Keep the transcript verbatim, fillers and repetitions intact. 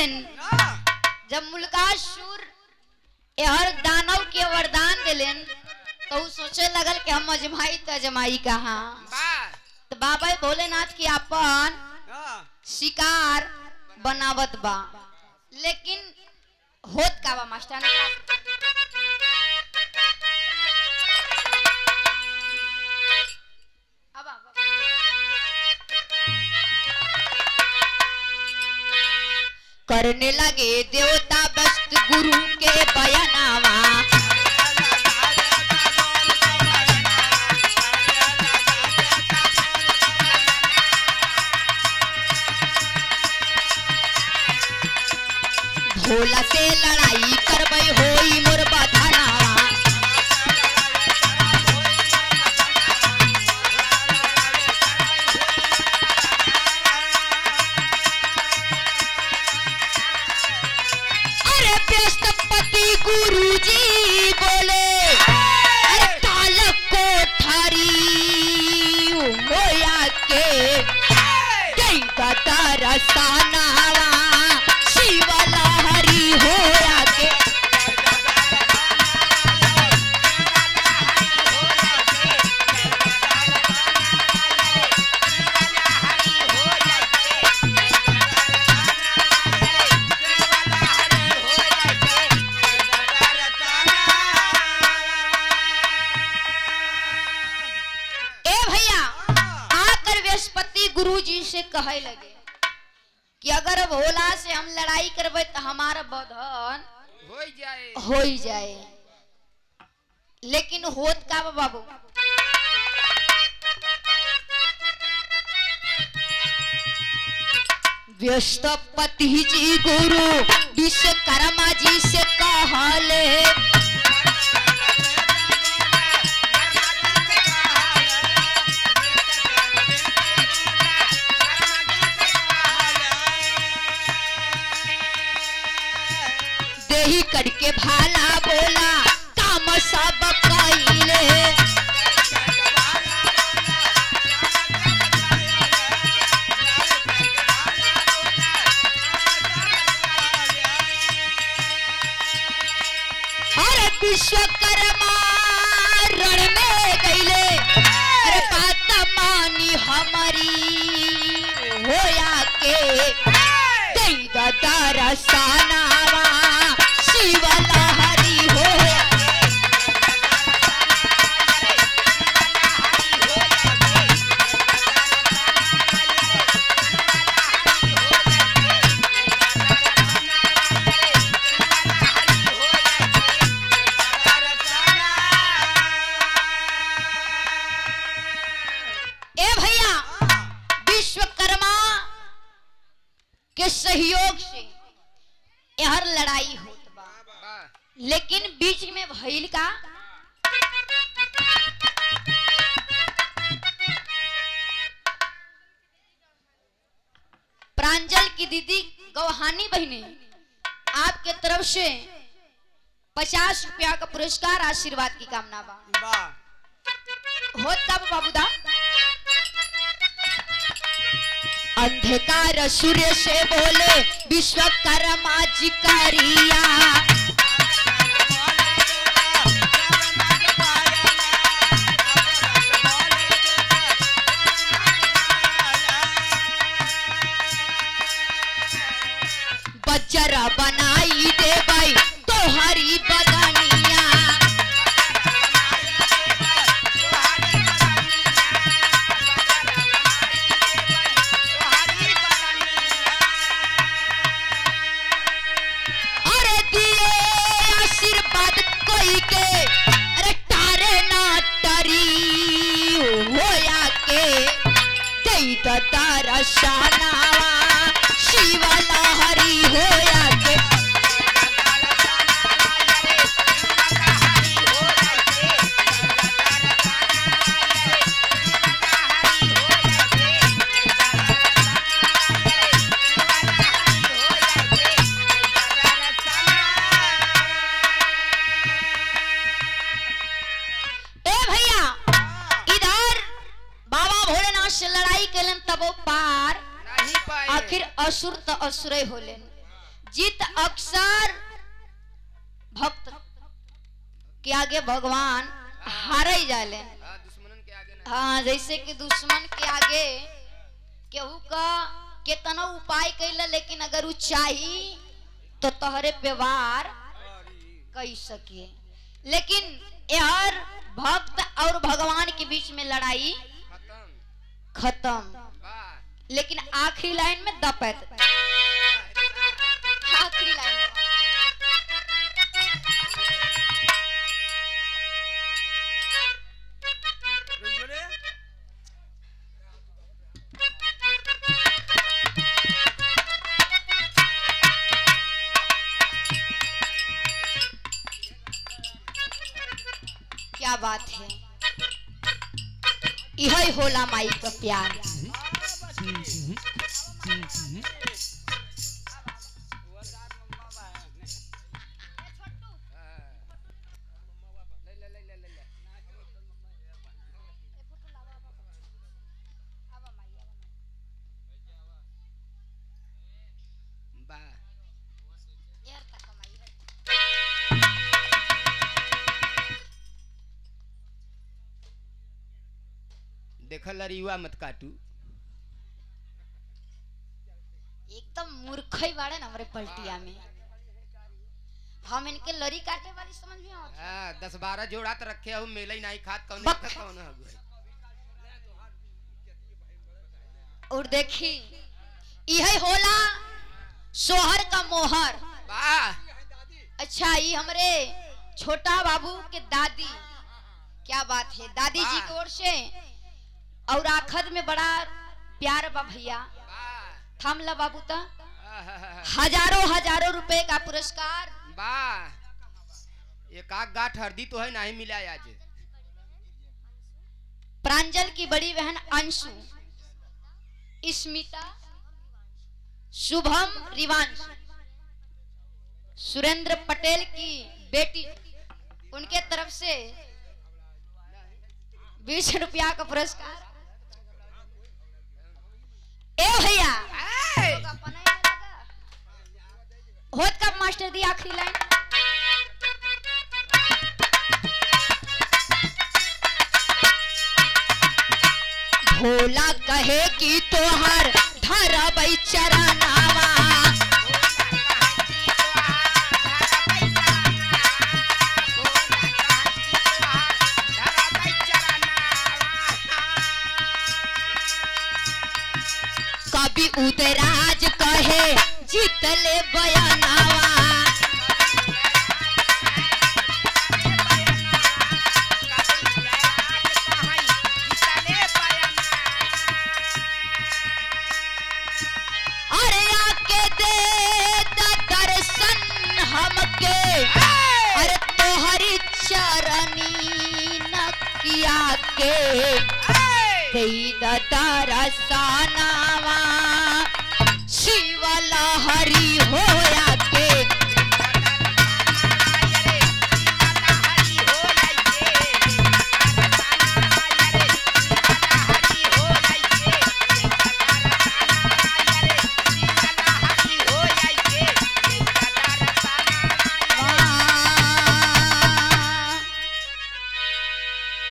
दिलन जब मुल्कासुर हर दानव के वरदान दिलन तो सोचे लगल कि हम अजमाई तो अजमाई कहाँ तो बाबा भोलेनाथ की अपन शिकार बनावत बा लेकिन होत का बा मास्टर करने लगे देवता बस्त गुरु के बयानावा भोला से लड़ाई करबै होई मोर बधानावा गुरुजी बोले अरे काल कोठारी होया के रसानावा शिवला हरि होया के गुरुजी से कहे लगे कि अगर भोला से हम लड़ाई करबे तो हमारा बंधन हो जाए हो जाए लेकिन होत का बाबू व्यस्तपति जी गुरु विश्वकर्मा जी से कहले ही करके भाला बोला काम सब कइले अरे विश्वकर्मा रण में गइले अरे बात मानी हमारी होया के दई दादा रसानावा शिवला हरि होया ए भैया विश्वकर्मा के सहयोग से यह लड़ाई हो लेकिन बीच में भइल का प्रांजल की दीदी गौहानी बहने आपके तरफ से पचास रुपया का पुरस्कार आशीर्वाद की कामना बा होत का बाबूदा अंधकार सूर्य से बोले विश्वकर्मा जी करिया बजरा बनाई दे भाई तो हरी बदनिया अरे दिए आशीर्वाद कोई के अरे तारे ना टरी होया के दई दादा शानावा शिवला हरि होया के ए भैया इधर बाबा भोलेनाथ से लड़ाई कलन तब पार आखिर असुर तो असुर होले जीत अक्सर भक्त के आगे भगवान हार ही जाले। हाँ, जैसे कि दुश्मन के आगे केहू का केतना उपाय कैला, लेकिन अगर उ चाही तो तोहरे पे वार कई सके। लेकिन यार भक्त और भगवान के बीच में लड़ाई खत्म। लेकिन आखिरी लाइन में दपत, आखिरी लाइन में क्या बात है, यही होला माई का प्यार। देखल रिवा मत काटू, एकदम मूर्खई बाड़े ना हमारे पलटिया में। हम इनके लरी काटे वाली समझ में आवत। हां, दस बारह जोड़ा त रखे हो, मेले ही नहीं खात कौन कौन हगुए। और देखी यही होला सोहर का मोहर। वाह, अच्छा, ये हमरे छोटा बाबू के दादी, क्या बात है, दादी जी की ओर से और आखिर में बड़ा प्यार बा भैया। थाम ला बाबू ता हजारों हजारों रुपए का पुरस्कार। वाह, एक आग गाठ हरदी तो है नहीं मिला आज। प्रांजल की बड़ी बहन अंशु, स्मिता, शुभम, रिवांश, सुरेंद्र पटेल की बेटी, उनके तरफ से बीस रुपया का पुरस्कार। ए भैया होत कब मास्टर दी आखिरी लाइन। भोला कहे कि तोहर धरा बैचरा नावा, कभी उदराज कहे जीतले बयानावा। अरे आके दे दर्शन हमके, अरे तोहरी चरनी नकिया के दरसनावा, शिव लहरी होया।